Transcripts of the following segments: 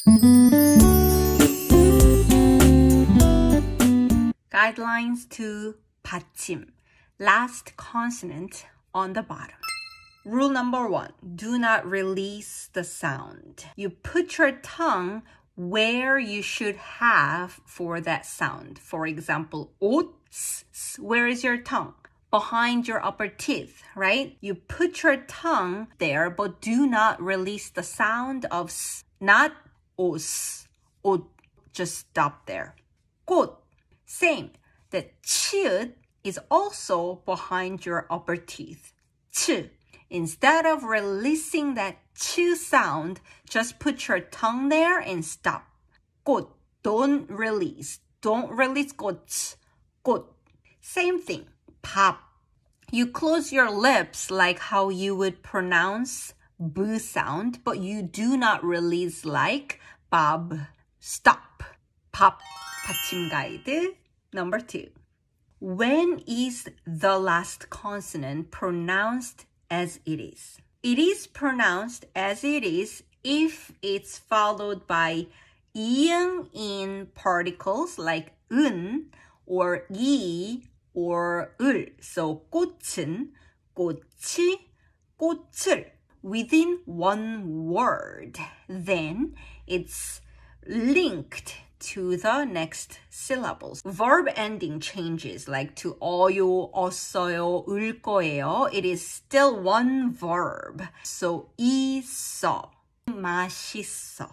Guidelines to Batchim. Last consonant on the bottom. Rule number 1, do not release the sound. You put your tongue where you should have for that sound. For example, 옷, where is your tongue? Behind your upper teeth, right? You put your tongue there, but do not release the sound of s, not os, 옷. Just stop there. 꽃, same. The 치읓 is also behind your upper teeth. 치. Instead of releasing that 치 sound, just put your tongue there and stop. 꽃. Don't release. Don't release 꽃. 꽃. Same thing. 밥. You close your lips like how you would pronounce b sound, but you do not release like 밥. Stop. 밥. 받침 guide. Number 2. When is the last consonant pronounced as it is? It is pronounced as it is if it's followed by 이응 in particles like 은 or 이 or 을. So 꽃은, 꽃이, 꽃을 within one word. Then it's linked to the next syllables. Verb ending changes like to 어요, 없어요, 을 거예요. It is still one verb. So 있어, 맛있어,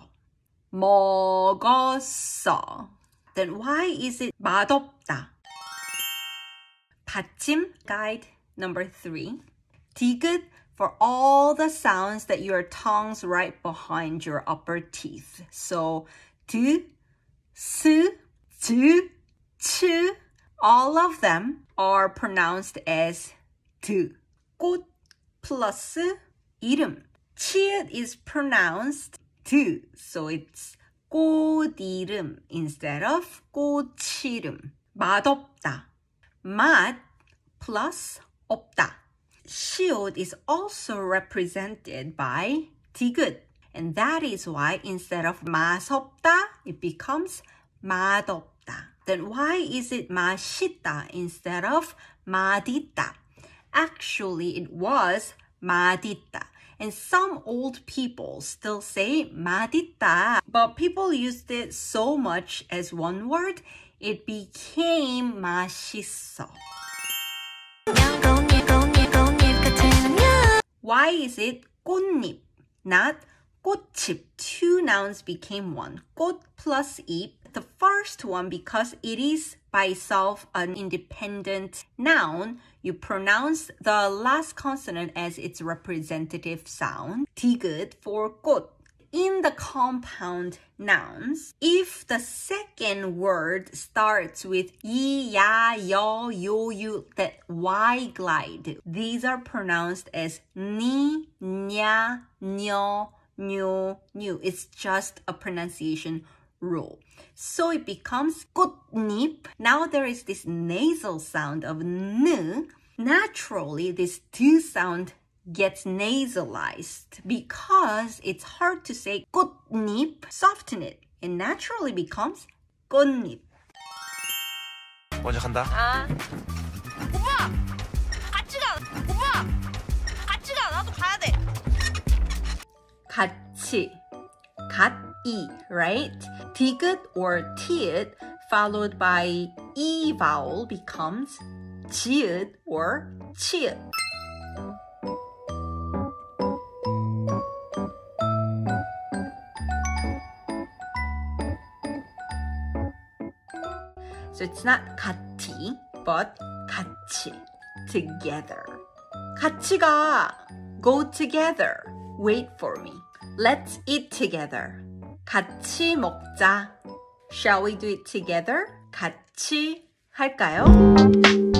먹었어. Then why is it 맛없다? 받침 guide number 3. 디귿 for all the sounds that your tongue's right behind your upper teeth. So 드, 스, 즈, 츠, all of them are pronounced as 드. 꽃 plus 이름. 치읓 is pronounced 드. So it's 꽃이름 instead of 꽃이름. 맛없다. 맛 plus 없다. 시옷 is also represented by 디귿. And that is why instead of 맛없다, it becomes 맛없다. Then why is it 맛있다 instead of 맛있다? Actually, it was 맛있다. And some old people still say 맛있다. But people used it so much as one word, it became 맛있어. Why is it 꽃잎, not 꽃집? Two nouns became one. 꽃 plus 잎. The first one, because it is by itself an independent noun, you pronounce the last consonant as its representative sound. 디귿 for 꽃. In the compound nouns, if the second word starts with 이, 야, 여, 요, 유, that Y glide, these are pronounced as 니, 냐, 녀, 뇨, 뉴. It's just a pronunciation rule. So it becomes 꽃잎. Now there is this nasal sound of n. Naturally, this 드 sound gets nasalized because it's hard to say 꽃잎. Soften it. It naturally becomes 꽃잎. 먼저 간다. 아. 오빠! 같이 가! 오빠! 같이 가! 나도 가야 돼! 같이. 갓이, right? 디귿 or 티읕 followed by 이 vowel becomes 지읒 or 치읒. So it's not 같이, but 같이, together. 같이 가, go together. Wait for me. Let's eat together. 같이 먹자. Shall we do it together? 같이 할까요?